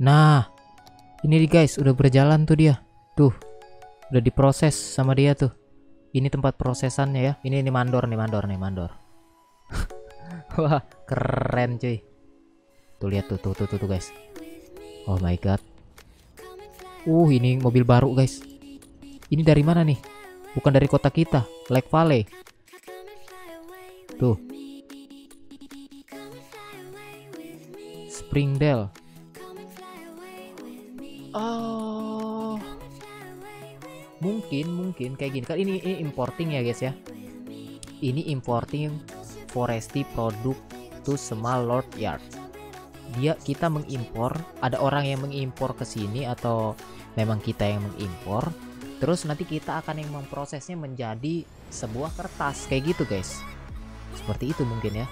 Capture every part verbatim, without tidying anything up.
Nah, ini nih guys, udah berjalan tuh dia. Tuh, udah diproses sama dia tuh. Ini tempat prosesannya ya. Ini ini mandor nih, mandor nih, mandor. Wah, keren cuy. Tuh lihat tuh, tuh, tuh, tuh, tuh guys. Oh my god. Uh, ini mobil baru guys. Ini dari mana nih? Bukan dari kota kita, Lake Valley. Tuh. Springdale. Oh. Mungkin, mungkin kayak gini. Kan ini, ini importing ya guys ya. Ini importing forestry produk to small lord yard. Dia kita mengimpor, ada orang yang mengimpor ke sini atau memang kita yang mengimpor. Terus nanti kita akan yang memprosesnya menjadi sebuah kertas kayak gitu guys. Seperti itu mungkin ya.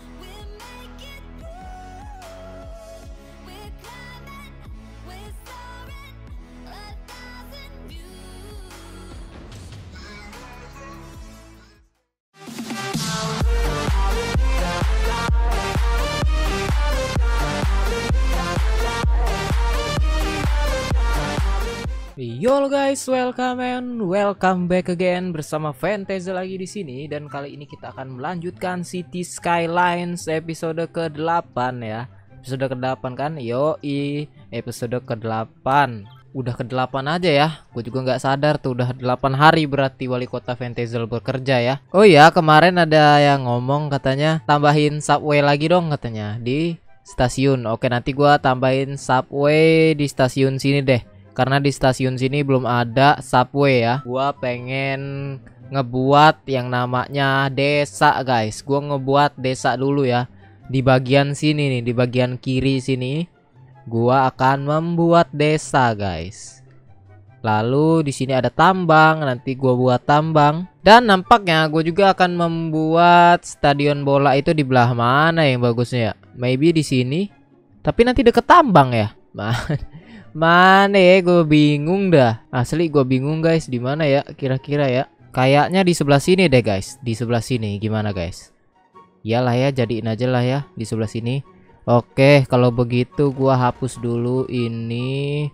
Yo guys, welcome and welcome back again bersama Fantasy lagi di sini, dan kali ini kita akan melanjutkan City Skylines episode ke delapan ya. Episode ke delapan kan? Yoi, episode ke delapan. Udah ke delapan aja ya. Gue juga nggak sadar tuh udah delapan hari berarti wali kota Fantasy bekerja ya. Oh ya, kemarin ada yang ngomong katanya tambahin subway lagi dong katanya di stasiun. Oke, nanti gua tambahin subway di stasiun sini deh. Karena di stasiun sini belum ada subway ya. Gua pengen ngebuat yang namanya desa guys. Gua ngebuat desa dulu ya. Di bagian sini nih, di bagian kiri sini, gua akan membuat desa guys. Lalu di sini ada tambang, nanti gua buat tambang. Dan nampaknya gue juga akan membuat stadion bola itu di belah mana yang bagusnya ya? Maybe di sini. Tapi nanti deket tambang ya. Mana ya, gue bingung dah. Asli gue bingung guys, di mana ya kira-kira ya? Kayaknya di sebelah sini deh guys. Di sebelah sini gimana guys? Iyalah ya, jadiin aja lah ya di sebelah sini. Oke, kalau begitu gua hapus dulu ini.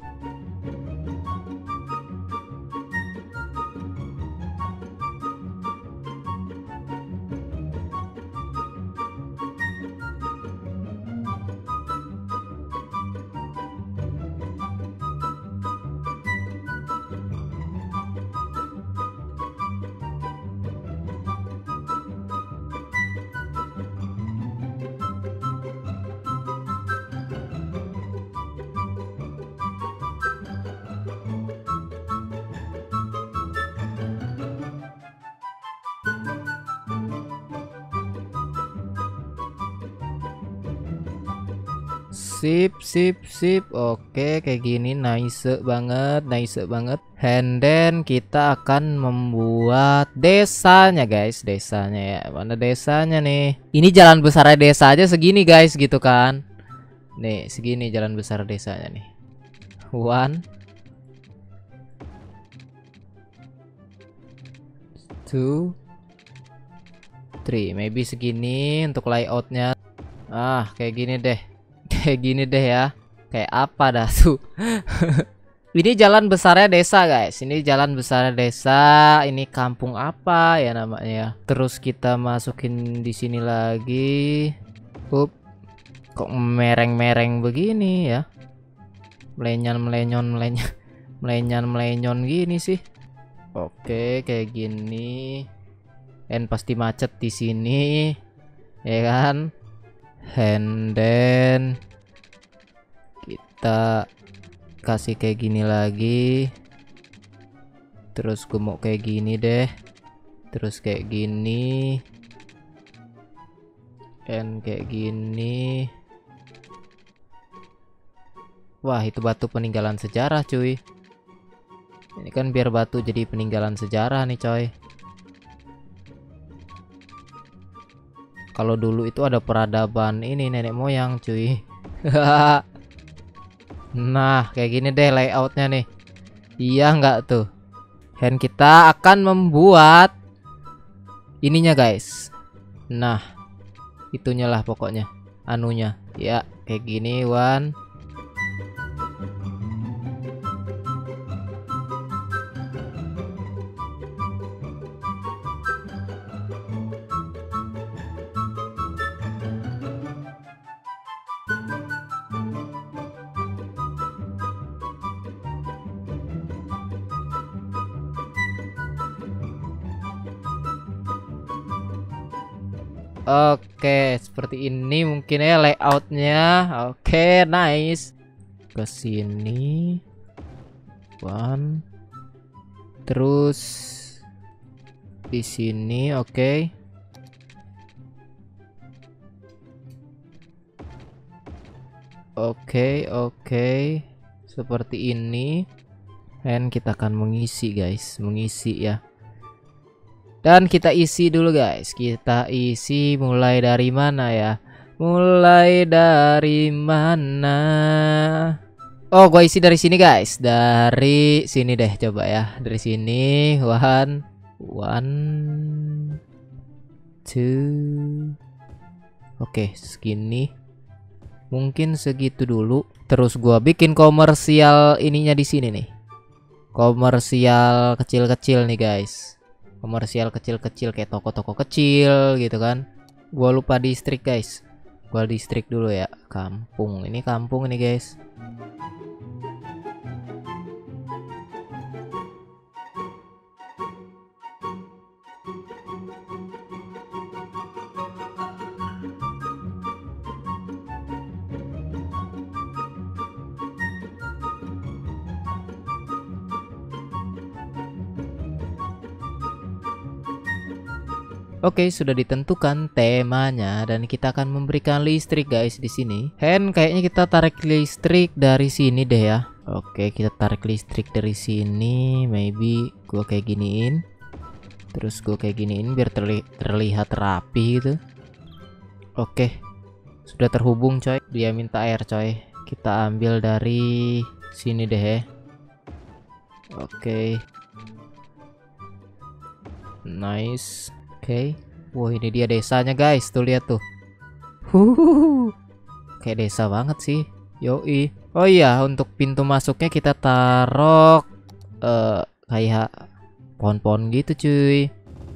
Sip, sip, sip. Oke, kayak gini nice banget, nice banget. And then kita akan membuat desanya guys, desanya ya. Mana desanya nih? Ini jalan besar desa aja segini guys gitu kan. Nih, segini jalan besar desanya nih. One, two, three. Maybe segini untuk layoutnya. Ah, kayak gini deh. Kayak gini deh ya. Kayak apa dah tuh. Ini jalan besarnya desa guys. Ini jalan besarnya desa. Ini kampung apa ya namanya? Terus kita masukin di sini lagi. Up. Kok mereng-mereng begini ya? Melenyon melenyon melenyon melenyon melenyon gini sih. Oke, kayak gini. Dan pasti macet di sini. Ya kan? And then kita kasih kayak gini lagi. Terus gue mau kayak gini deh. Terus kayak gini. And kayak gini. Wah, itu batu peninggalan sejarah cuy. Ini kan biar batu jadi peninggalan sejarah nih coy. Kalau dulu itu ada peradaban ini nenek moyang cuy. Nah, kayak gini deh layoutnya nih. Iya nggak tuh? Dan kita akan membuat ininya guys. Nah, itunya lah pokoknya. Anunya. Ya, kayak gini. One, Oke, seperti ini mungkin ya layoutnya. Oke, nice. Ke sini. One. Terus di sini, oke. Oke, oke. Seperti ini. Dan kita akan mengisi, guys, mengisi ya. Dan kita isi dulu, guys. Kita isi mulai dari mana ya? Mulai dari mana? Oh, gua isi dari sini, guys. Dari sini deh, coba ya. Dari sini, one, one, two. Oke, segini. Mungkin segitu dulu. Terus gua bikin komersial ininya di sini nih. Komersial kecil-kecil nih, guys. Komersial kecil-kecil kayak toko-toko kecil gitu kan. Gua lupa distrik, guys. Gua distrik dulu ya. Kampung. Ini kampung nih, guys. Oke, sudah ditentukan temanya dan kita akan memberikan listrik, guys, di sini. Hand kayaknya kita tarik listrik dari sini deh ya. Oke, kita tarik listrik dari sini. Maybe gua kayak giniin. Terus gua kayak giniin biar terli terlihat rapi gitu. Oke. Sudah terhubung, coy. Dia minta air, coy. Kita ambil dari sini deh ya. Oke. Nice. Oke, okay. Wah, ini dia desanya, guys. Tuh lihat tuh. Huhuhu. Kayak desa banget sih. Yoi. Oh iya, untuk pintu masuknya kita taruh uh, kayak pohon-pohon gitu, cuy.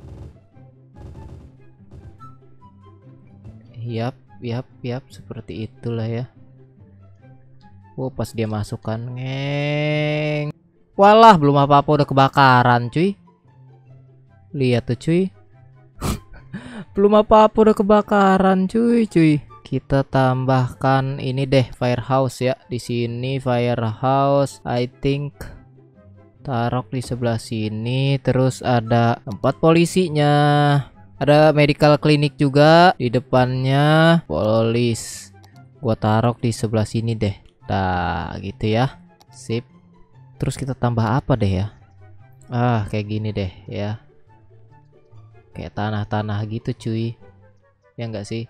Yap, yap, yap, seperti itulah ya. Wow, pas dia masukkan, ngeng. Walah, belum apa-apa udah kebakaran, cuy. Lihat tuh, cuy. Belum apa-apa udah kebakaran, cuy, cuy. Kita tambahkan ini deh, firehouse ya. Di sini firehouse, I think taruh di sebelah sini. Terus ada tempat polisinya. Ada medical clinic juga di depannya. Polis. Gua taruh di sebelah sini deh. Nah, gitu ya. Sip. Terus kita tambah apa deh ya? Ah, kayak gini deh ya. Kayak tanah-tanah gitu, cuy. Ya enggak sih?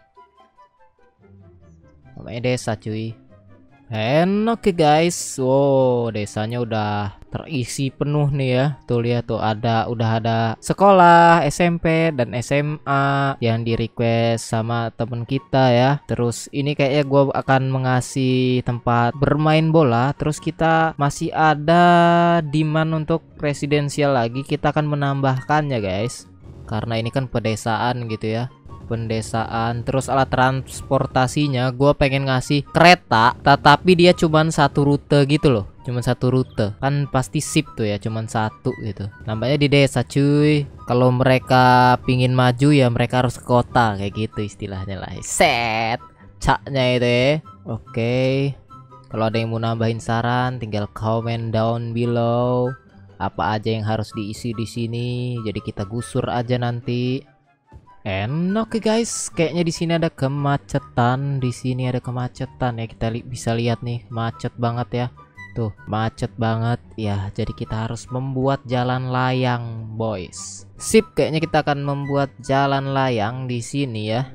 Namanya desa, cuy. And oke, okay, guys. Wow, desanya udah terisi penuh nih ya. Tuh lihat tuh, ada udah ada sekolah, S M P dan S M A yang di request sama temen kita ya. Terus ini kayaknya gue akan mengasih tempat bermain bola. Terus kita masih ada demand untuk residensial lagi. Kita akan menambahkannya, guys. Karena ini kan pedesaan gitu ya. Pendesaan. Terus alat transportasinya gue pengen ngasih kereta, tetapi dia cuman satu rute gitu loh. Cuman satu rute. Kan pasti sip tuh ya, cuman satu gitu. Nampaknya di desa, cuy. Kalau mereka pingin maju ya mereka harus ke kota, kayak gitu istilahnya lah. Set caknya itu ya. Oke. Kalau ada yang mau nambahin saran, tinggal comment down below. Apa aja yang harus diisi di sini, jadi kita gusur aja nanti. And oke, okay, guys, kayaknya di sini ada kemacetan, di sini ada kemacetan ya. Kita li bisa lihat nih, macet banget ya. Tuh, macet banget ya. Jadi kita harus membuat jalan layang, boys. Sip, kayaknya kita akan membuat jalan layang di sini ya.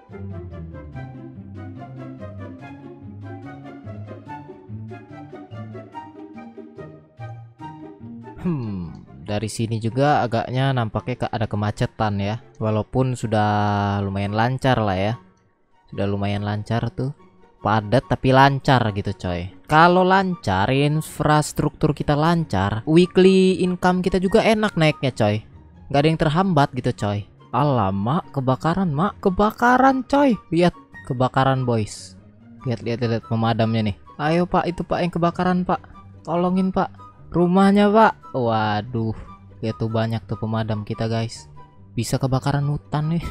Hmm, dari sini juga agaknya nampaknya ke- ada kemacetan ya. Walaupun sudah lumayan lancar lah ya. Sudah lumayan lancar tuh. Padat tapi lancar gitu coy. Kalau lancar, infrastruktur kita lancar, weekly income kita juga enak naiknya coy. Gak ada yang terhambat gitu coy. Alamak, kebakaran mak, kebakaran coy. Lihat, kebakaran boys. Lihat, lihat, lihat pemadamnya nih. Ayo pak, itu pak yang kebakaran pak. Tolongin pak. Rumahnya pak. Waduh, lihat tuh banyak tuh pemadam kita guys. Bisa kebakaran hutan nih.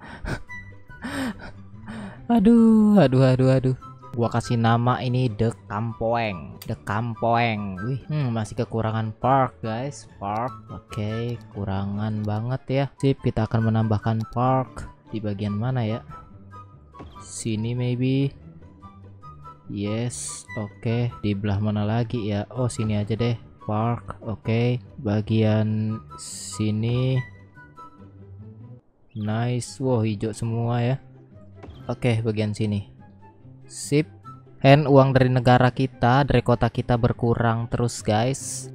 Aduh, aduh, aduh, aduh. Gua kasih nama ini The Kampoeng. The Kampoeng. Wih, hmm, masih kekurangan park, guys. Park. Oke, kurangan banget ya. Sip, kita akan menambahkan park di bagian mana ya? Sini maybe. Yes, oke. Di belah mana lagi ya? Oh, sini aja deh. Park. Oke, bagian sini. Nice. Wow, hijau semua ya. Oke, bagian sini. Sip. And uang dari negara kita, dari kota kita berkurang terus, guys.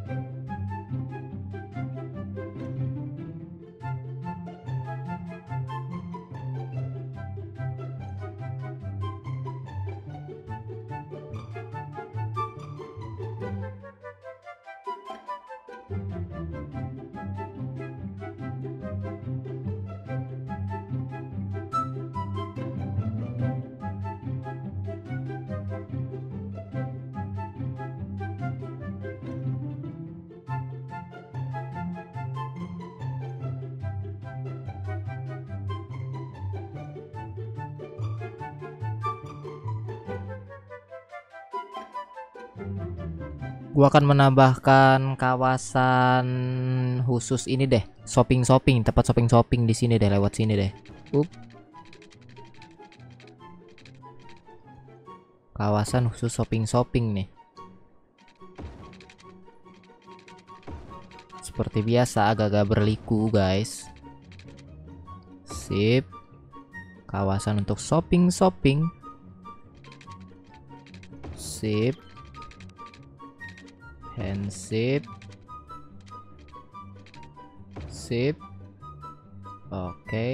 Gua akan menambahkan kawasan khusus ini deh, shopping-shopping, tempat shopping-shopping di sini deh, lewat sini deh. Up. Kawasan khusus shopping-shopping nih. Seperti biasa agak-agak berliku, guys. Sip. Kawasan untuk shopping-shopping. Sip. Handship. Sip. Oke. Okay.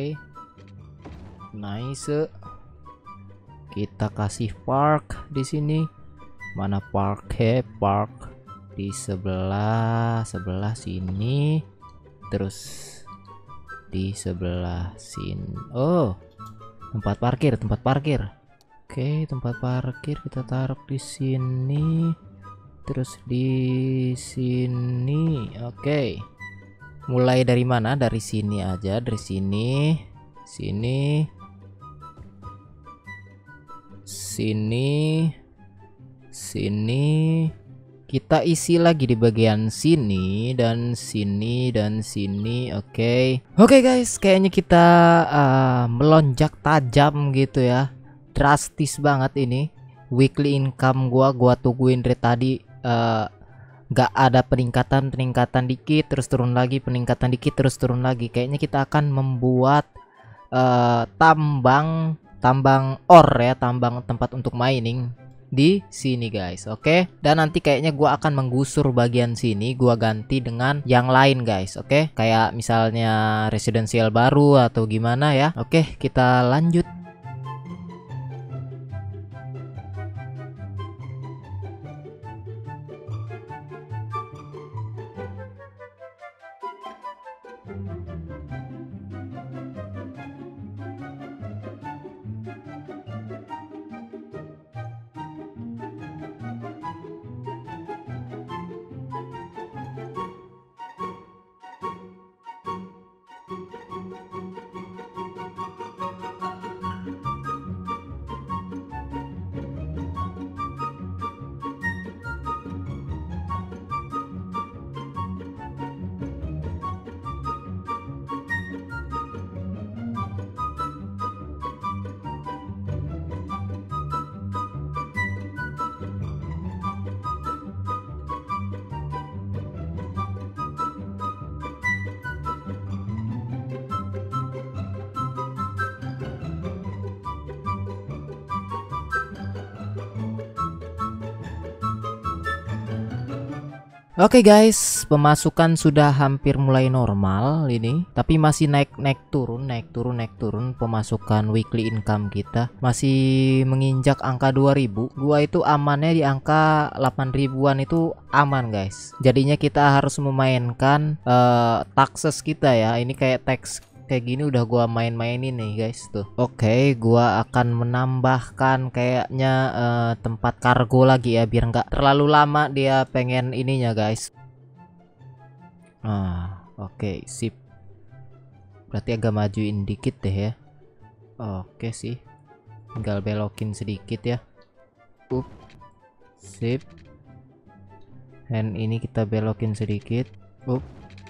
Nice. Kita kasih park di sini. Mana park? He, park di sebelah sebelah sini. Terus di sebelah sini. Oh, tempat parkir, tempat parkir. Oke, okay, tempat parkir kita taruh di sini. Terus di sini. Oke. Okay. Mulai dari mana? Dari sini aja, dari sini. Sini. Sini. Sini. Kita isi lagi di bagian sini dan sini dan sini. Oke. Okay. Oke okay, guys, kayaknya kita uh, melonjak tajam gitu ya. Drastis banget ini. Weekly income gua gua tungguin dari tadi. Uh, gak ada peningkatan peningkatan dikit terus turun lagi, peningkatan dikit terus turun lagi. Kayaknya kita akan membuat uh, tambang tambang ore ya, tambang tempat untuk mining di sini guys. Oke, okay? Dan nanti kayaknya gua akan menggusur bagian sini, gua ganti dengan yang lain guys. Oke, okay? Kayak misalnya residensial baru atau gimana ya. Oke, okay, kita lanjut. Oke guys, pemasukan sudah hampir mulai normal ini, tapi masih naik naik turun, naik turun, naik turun. Pemasukan weekly income kita masih menginjak angka dua ribu. Gua itu amannya di angka delapan ribuan itu aman guys. Jadinya kita harus memainkan uh, taxes kita ya. Ini kayak tax kayak gini udah gua main-mainin nih guys tuh. Oke, gua akan menambahkan kayaknya uh, tempat kargo lagi ya biar nggak terlalu lama dia pengen ininya guys. Ah, oke, sip. Berarti agak majuin dikit deh ya. Oke sih. Tinggal belokin sedikit ya. Up. Sip. Dan ini kita belokin sedikit. Up.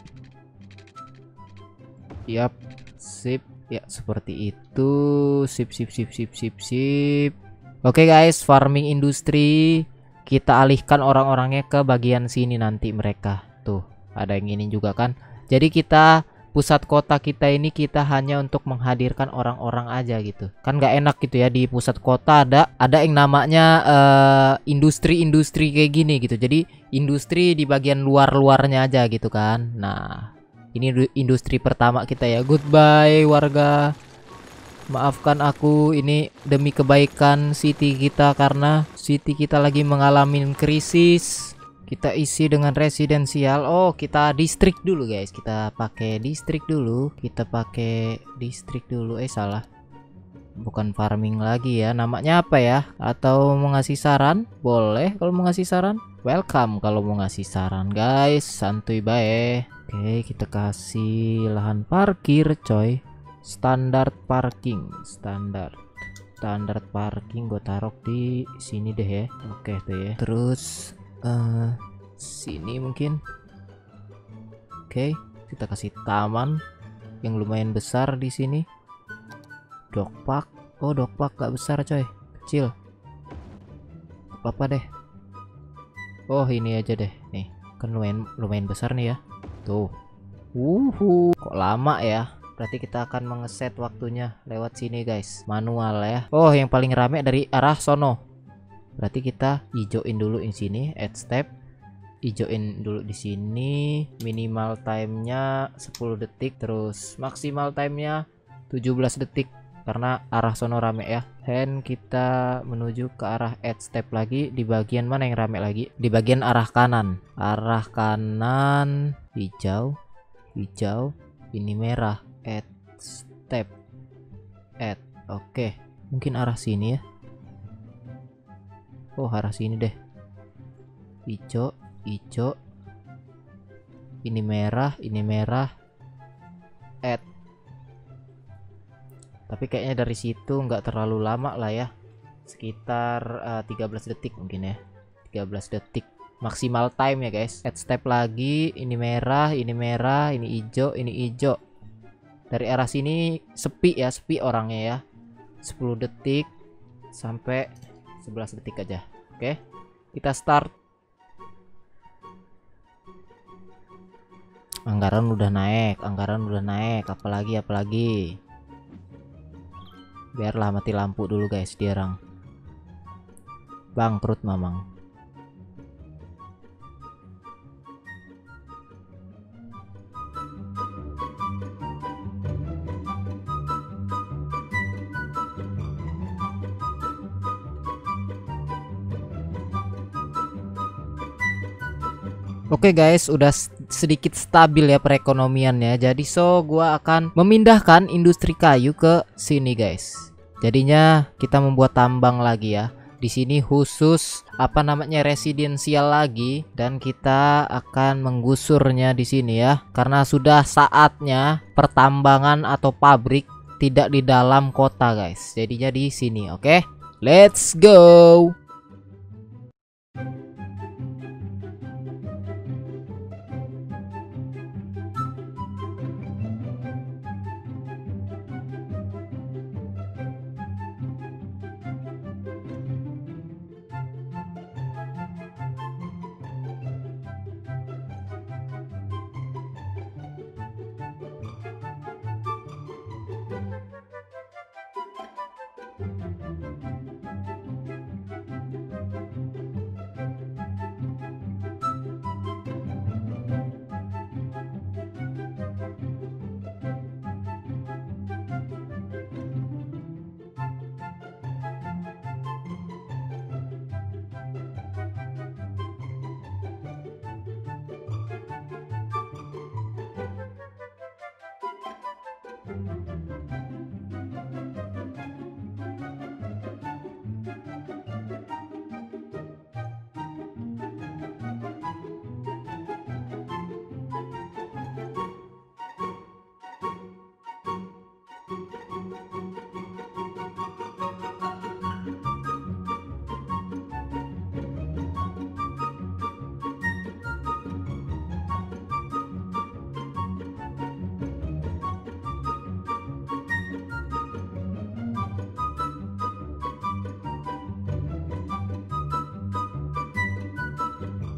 Yap, sip ya, seperti itu. Sip sip sip sip sip sip. Oke guys, farming industri kita alihkan orang-orangnya ke bagian sini nanti. Mereka tuh ada yang ini juga kan. Jadi kita pusat kota kita ini kita hanya untuk menghadirkan orang-orang aja gitu kan, nggak enak gitu ya di pusat kota ada ada yang namanya uh, industri-industri kayak gini gitu. Jadi industri di bagian luar-luarnya aja gitu kan. Nah, ini industri pertama kita ya. Goodbye warga. Maafkan aku, ini demi kebaikan city kita karena city kita lagi mengalami krisis. Kita isi dengan residensial. Oh, kita distrik dulu guys. Kita pakai distrik dulu. Kita pakai distrik dulu. Eh salah. Bukan farming lagi ya. Namanya apa ya? Atau mau ngasih saran? Boleh kalau mau ngasih saran. Welcome kalau mau ngasih saran guys. Santuy bae. Oke, kita kasih lahan parkir coy. Standar parking, standar standar parking gue taruh di sini deh ya. Oke tuh ya. Terus uh, sini mungkin. Oke, kita kasih taman yang lumayan besar di sini. Dogpark. Oh, dogpark gak besar coy, kecil. Apa-apa deh. Oh, ini aja deh. Nih, kan lumayan lumayan besar nih ya. Tuh. Wuhu, kok lama ya? Berarti kita akan mengeset waktunya lewat sini guys, manual ya. Oh, yang paling rame dari arah sono. Berarti kita hijauin dulu di sini, add step. Hijauin dulu di sini. Minimal timenya sepuluh detik, terus maksimal timenya tujuh belas detik karena arah sono rame ya. Dan kita menuju ke arah add step lagi. Di bagian mana yang rame lagi? Di bagian arah kanan. Arah kanan hijau. Hijau, ini merah. Add step, add. Oke, mungkin arah sini ya. Oh, arah sini deh. Hijau, hijau. Ini merah, ini merah. Add. Tapi kayaknya dari situ nggak terlalu lama lah ya. Sekitar uh, tiga belas detik mungkin ya. tiga belas detik. Maksimal time ya guys. Add step lagi. Ini merah, ini merah, ini hijau, ini hijau. Dari arah sini sepi ya, sepi orangnya ya. sepuluh detik sampai sebelas detik aja. Oke, kita start. Anggaran udah naik, anggaran udah naik. Apalagi, apalagi. Biarlah mati lampu dulu guys, diorang bangkrut mamang. Oke guys, udah sedikit stabil ya perekonomiannya. Jadi so gua akan memindahkan industri kayu ke sini guys. Jadinya kita membuat tambang lagi ya. Di sini khusus apa namanya residensial lagi, dan kita akan menggusurnya di sini ya. Karena sudah saatnya pertambangan atau pabrik tidak di dalam kota guys. Jadinya di sini, oke? Let's go.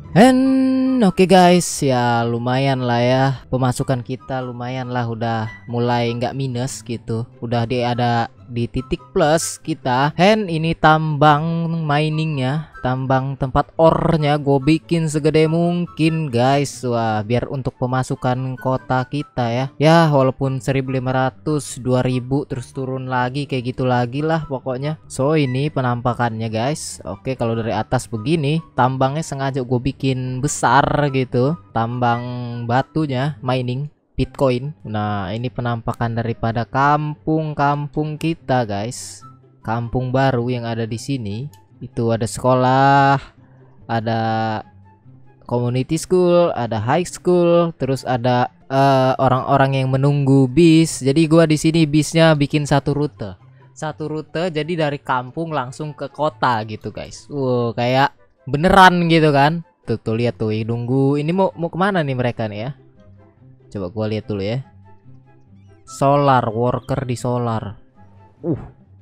And oke okay guys, ya lumayan lah ya, pemasukan kita lumayan lah, udah mulai nggak minus gitu, udah di ada di titik plus kita. And ini tambang miningnya, tambang tempat ornya gue bikin segede mungkin guys. Wah, biar untuk pemasukan kota kita ya. Ya walaupun seribu lima ratus, dua ribu terus turun lagi kayak gitu lagi lah pokoknya. So ini penampakannya guys. Oke, kalau dari atas begini, tambangnya sengaja gue bikin besar gitu, tambang batunya mining Bitcoin. Nah, ini penampakan daripada kampung-kampung kita, guys. Kampung baru yang ada di sini. Itu ada sekolah, ada community school, ada high school, terus ada orang-orang uh, yang menunggu bis. Jadi gua di sini bisnya bikin satu rute. Satu rute jadi dari kampung langsung ke kota gitu, guys. Wow, kayak beneran gitu kan. Tuh, tuh lihat tuh, nunggu. Ini mau mau kemana nih mereka nih ya? Coba gua lihat dulu ya. Solar worker di solar. Uh.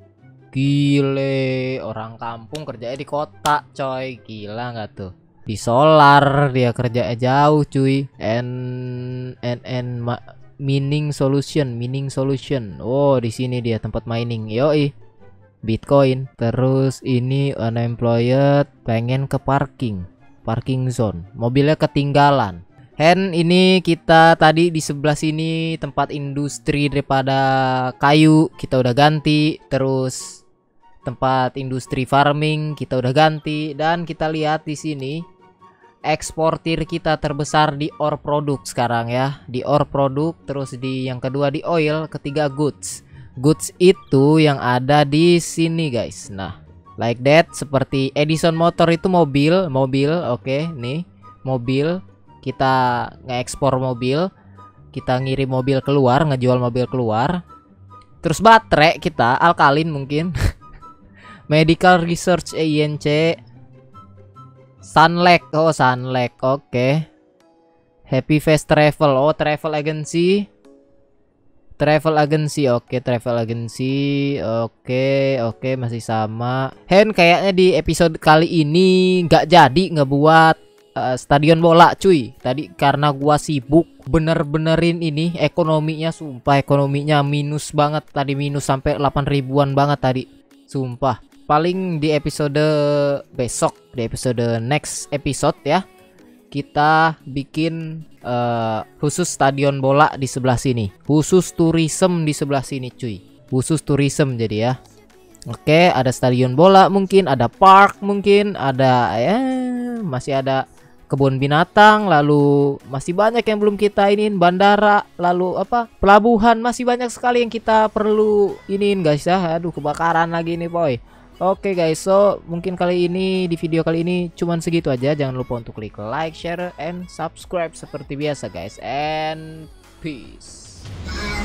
Gile, orang kampung kerjanya di kota, coy. Gila nggak tuh? Di solar dia kerjanya jauh, cuy. And and and mining solution, mining solution. Oh, di sini dia tempat mining. Yoi. Bitcoin. Terus ini unemployed, pengen ke parking. Parking zone. Mobilnya ketinggalan. Hand ini kita tadi di sebelah sini tempat industri daripada kayu kita udah ganti, terus tempat industri farming kita udah ganti, dan kita lihat di sini eksportir kita terbesar di ore produk sekarang ya, di ore produk, terus di yang kedua di oil, ketiga goods. Goods itu yang ada di sini guys. Nah, like that, seperti Edison Motor itu mobil, mobil, oke, okay, nih mobil. Kita nge-ekspor mobil, kita ngirim mobil keluar, ngejual mobil keluar. Terus baterai kita alkalin mungkin. Medical research E I N C. Sunlek, oh Sunlek, oke. Okay. Happy Fast Travel, oh travel agency. Travel agency, oke, okay, travel agency, oke, okay, oke, okay, masih sama. Hen kayaknya di episode kali ini nggak jadi ngebuat Uh, stadion bola cuy tadi karena gua sibuk bener-benerin ini ekonominya. Sumpah ekonominya minus banget tadi, minus sampai delapan ribuan banget tadi, sumpah. Paling di episode besok, di episode next episode ya, kita bikin uh, khusus stadion bola di sebelah sini, khusus tourism di sebelah sini cuy, khusus tourism jadi ya. Oke, ada stadion bola mungkin, ada park mungkin, ada ya masih ada kebun binatang, lalu masih banyak yang belum kita iniin, bandara, lalu apa pelabuhan, masih banyak sekali yang kita perlu iniin guys ya. Aduh, kebakaran lagi nih boy. Oke guys, so mungkin kali ini di video kali ini cuman segitu aja. Jangan lupa untuk klik like, share, and subscribe seperti biasa guys, and peace.